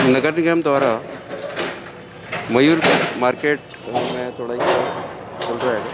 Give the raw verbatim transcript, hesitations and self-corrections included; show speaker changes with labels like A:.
A: नगर निगम द्वारा मयूर मार्केट में थोड़ा ही चल रहा है।